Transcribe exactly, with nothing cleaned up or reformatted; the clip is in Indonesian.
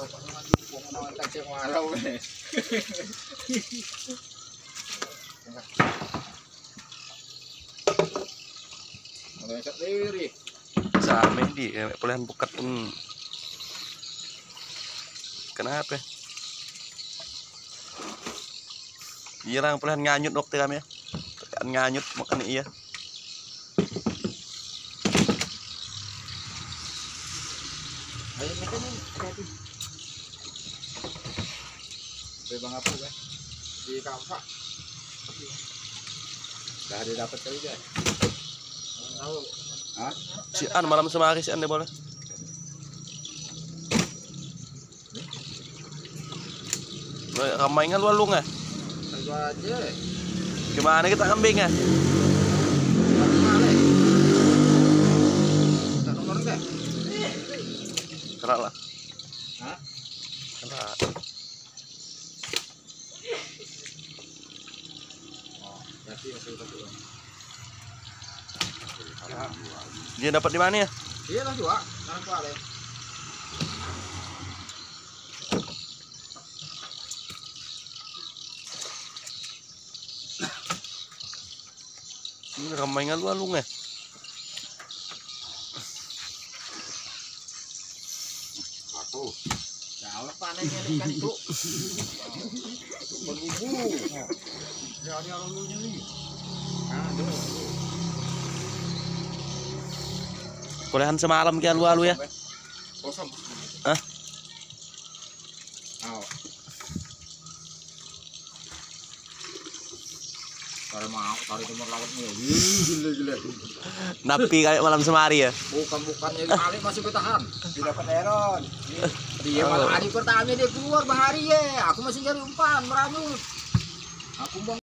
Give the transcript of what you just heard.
Sama di pelihan bukat pun. Kenapa? Iya lah pelihan nganyut waktu kami ya. Tekan nganyut makan iya. Ayo makan nih, hati. Bebang apa kan? Di kampak. Dah ada dapat kali dia. Tahu. Hah? Si an malam semari si an deh boleh. Ramai nggak lu nggak? Ayo aja. Gimana kita kambing ya? Tak nomor enggak? Kena lah. Hah? Kena. Oh, jadi masih satu. Dia dapat di mana ya? Iya lah juga, nang kuale. Ini ramai nggak lu lu nggak? Aku. Jauh panennya ikan itu. Berbubu. Ya dia lulunya nih. Aduh. Pelihan semalam kia lu lu ya? Kosong. Hah? Aw. Tarik mau, tarik nomor lawannya. Gila gila. Napi kayak malam semari ya? Bukan bukannya kali masih bertahan. Tidak peneron. Dia malah hari pertama dia keluar bahari ya. Aku masih cari umpan meranyut. Aku